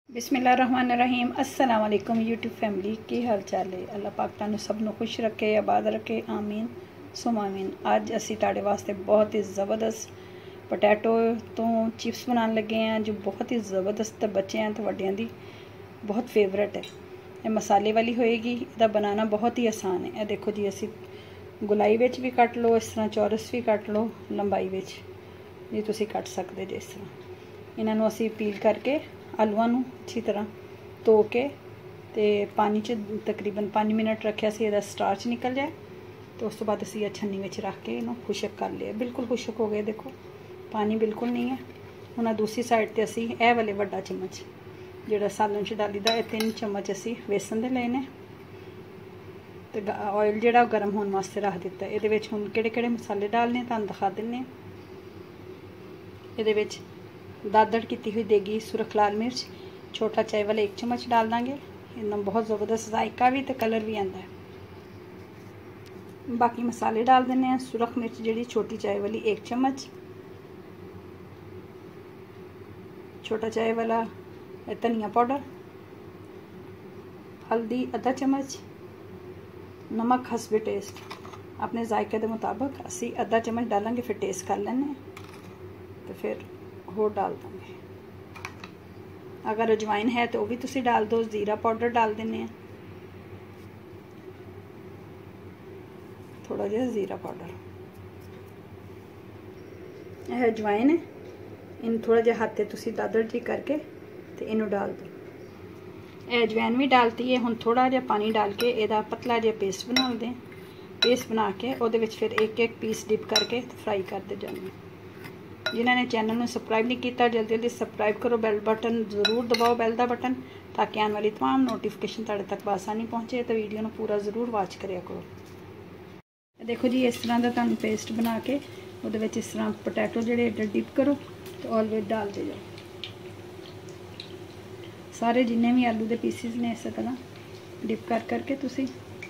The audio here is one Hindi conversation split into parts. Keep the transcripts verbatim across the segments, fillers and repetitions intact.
बिस्मिल्लाहिर्रहमानिर्रहीम अस्सलाम वालेकुम यूट्यूब फैमिली की हाल चाल है। अल्लाह पाक तुहानू सब नू खुश रखे, आबाद रखे, आमीन सुम आमीन। अज असी तुहाडे वास्ते बहुत ही ज़बरदस्त पोटैटो तो चिप्स बनाने लगे हैं जो बहुत ही ज़बरदस्त बच्चों तो वड्डियां दी बहुत फेवरेट है। ये मसाले वाली होएगी, इहदा बनाना बहुत ही आसान है। यह देखो जी, असी गुलाई विच भी कट लो, इस तरह चौरस भी कट लो, लंबाई विच जी तुसी कट सकते जे। इस तरह इन्हां नू असी पील करके आलूआं नू अच्छी तरह धो के ते पानी च तकरीबन पाँच मिनट रखिया सी, इहदा स्टार्च निकल जाए तो उस तो बाद असी यह छन्नी विच रख के इन्हूं खुशक कर लिया। बिल्कुल खुशक हो गए, देखो पानी बिल्कुल नहीं है। हुण दूसरी साइड ते असी यह वाले वड्डा चम्मच जिहड़ा सालन च डाली दा, तीन चम्मच असी बेसन दे लए ने ते ऑयल जिहड़ा गर्म होने वास्ते रख दिता। इहदे विच हुण किहड़े किहड़े मसाले डालने तुहानूं दिखा दिन्ने। इहदे विच दादड़ की हुई देगी सुरख लाल मिर्च छोटा चाय वाला एक चम्मच डाल देंगे। इनमें बहुत ज़बरदस्त जायका भी तो कलर भी आता है। बाकी मसाले डाल देने हैं। सुरख मिर्च जी छोटी चाय वाली एक चम्मच, छोटा चाय वाला धनिया पाउडर, हल्दी आधा चम्मच, नमक हसबे टेस्ट अपने जायके के मुताबिक असी आधा चम्मच डालेंगे, फिर टेस्ट कर लेने तो फिर होर डाल देंगे। अगर अजवाइन है तो वो भी तुसी डाल दो। जीरा पाउडर डाल देने हैं, थोड़ा जहा जीरा पाउडर। यह अजवाइन है, इन थोड़ा जहा हाथ तुसी दादड़ जी करके तो इनू डाल दो। यह अजवाइन भी डालती है। हुण थोड़ा जहा पानी डाल के इहदा पतला जहा पेस्ट बना दें। पेस्ट बना के उहदे विच फिर एक एक पीस डिप करके फ्राई करते जाएंगे। जिन्होंने चैनल में सबसक्राइब नहीं किया जल्दी जल्दी सबसक्राइब करो, बैल बटन जरूर दबाओ, बैल का बटन, ताकि आने वाली तमाम नोटिफिकेशन तुहाडे तक बआसानी पहुँचे। तो वीडियो को पूरा जरूर वॉच करिया करो। देखो जी, इस तरह का तुहानूं पेस्ट बना के उहदे विच इस तरह पोटैटो जिहड़े डिप करो तो ऑयल विच डाल दे जाओ। सारे जिन्ने भी आलू के पीसिस ने इस तरह डिप कर करके तुसी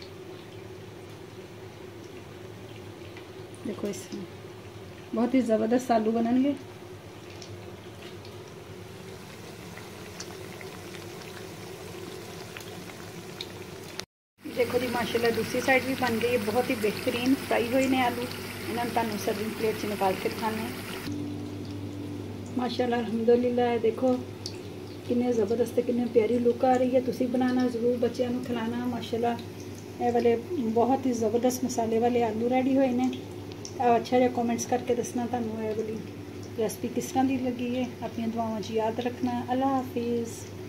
देखो, इस तरह बहुत ही ज़बरदस्त आलू बननगे। देखो जी, माशाल्लाह दूसरी साइड भी बन गई है। बहुत ही बेहतरीन फ्राई हुए ने आलू। इन्होंने तुहानूं सर्विंग प्लेट च निकाल के दिखाने माशाल्लाह अल्हम्दुलिल्लाह। देखो कितने ज़बरदस्त कितने प्यारी लुक आ रही है। तुसी बनाना ज़रूर, बच्चों को खिलाना। माशाल्लाह ये वाले बहुत ही ज़बरदस्त मसाले वाले आलू रेडी हुए ने। अच्छा जहा कमेंट्स करके दसना तुहानूं ये वाली रेसिपी किस तरह की लगी है। अपनी दुआवां च याद रखना। अल्लाह हाफिज़।